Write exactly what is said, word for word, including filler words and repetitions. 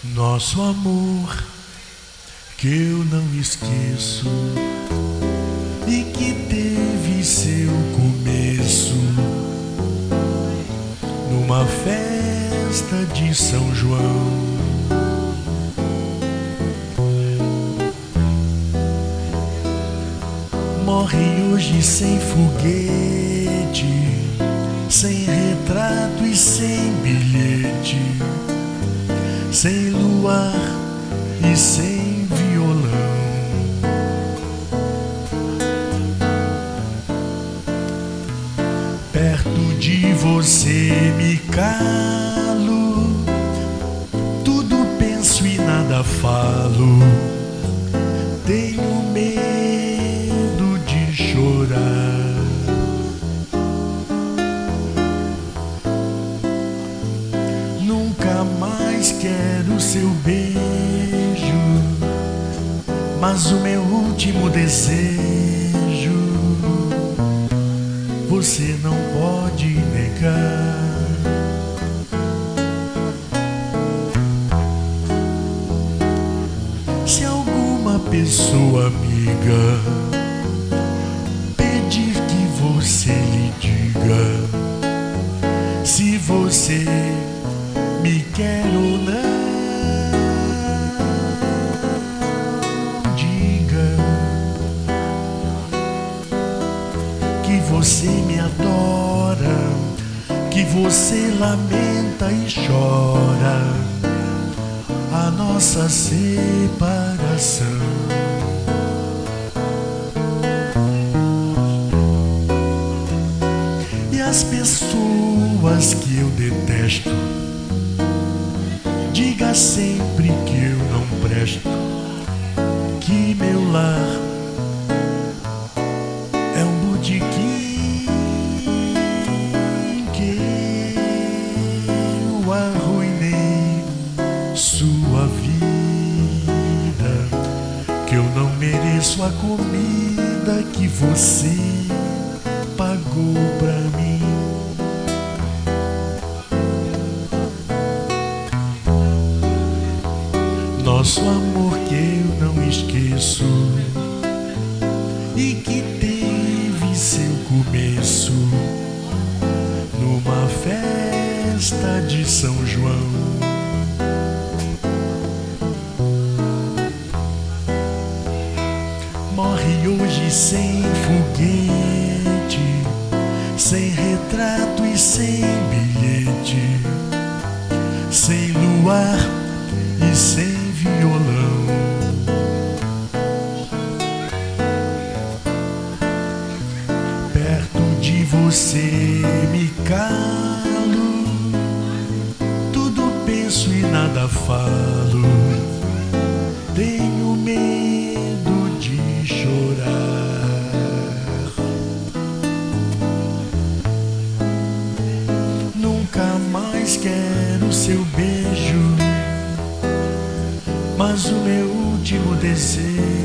Nosso amor que eu não esqueço e que teve seu começo numa festa de São João. Morre hoje sem foguete, sem retrato e sem bilhete, sem luar e sem violão. Perto de você me calo, tudo penso e nada falo. Tenho medo de chorar. Nunca mais quero seu beijo, mas o meu último desejo você não pode negar. Se alguma pessoa amiga pedir que você lhe diga se você me quer ou não, diga que você me adora, que você lamenta e chora a nossa separação. E as pessoas que eu detesto, diga sempre que eu não presto, que meu lar é um botequim que eu arruinei sua vida, que eu não mereço a comida que você pagou pra mim. Nosso amor que eu não esqueço e que teve seu começo numa festa de São João. Morre hoje sem foguete, sem retrato e sem bilhete, sem luar e sem violão. Perto de você me calo, tudo penso e nada falo. Tenho medo de chorar. Nunca mais quero seu beijo, mas o meu último desejo